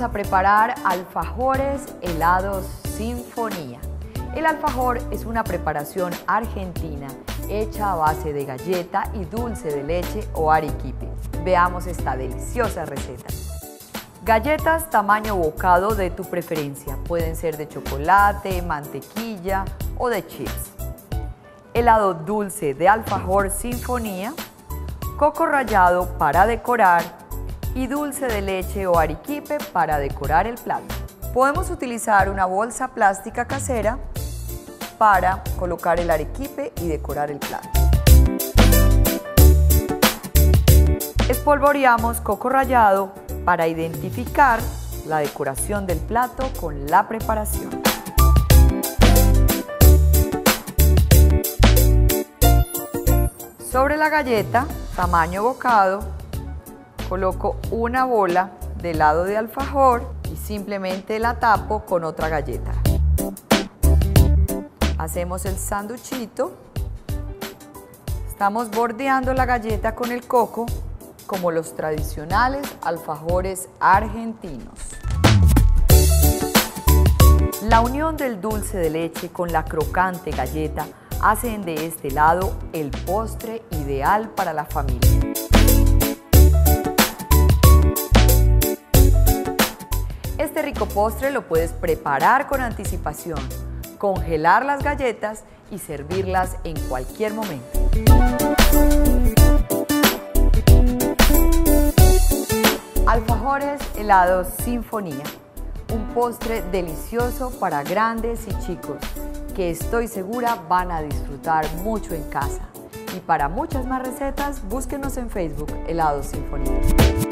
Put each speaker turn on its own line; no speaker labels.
a preparar alfajores helados Sinfonía. El alfajor es una preparación argentina hecha a base de galleta y dulce de leche o arequipe. Veamos esta deliciosa receta. Galletas tamaño bocado de tu preferencia. Pueden ser de chocolate, mantequilla o de chips. Helado dulce de alfajor Sinfonía. Coco rallado para decorar y dulce de leche o arequipe para decorar el plato. Podemos utilizar una bolsa plástica casera para colocar el arequipe y decorar el plato. Espolvoreamos coco rallado para identificar la decoración del plato con la preparación. Sobre la galleta, tamaño bocado, coloco una bola de helado de alfajor y simplemente la tapo con otra galleta. Hacemos el sanduchito. Estamos bordeando la galleta con el coco como los tradicionales alfajores argentinos. La unión del dulce de leche con la crocante galleta hacen de este helado el postre ideal para la familia. Este rico postre lo puedes preparar con anticipación, congelar las galletas y servirlas en cualquier momento. Alfajores helados Sinfonía, un postre delicioso para grandes y chicos que estoy segura van a disfrutar mucho en casa. Y para muchas más recetas, búsquenos en Facebook, Helado Sinfonía.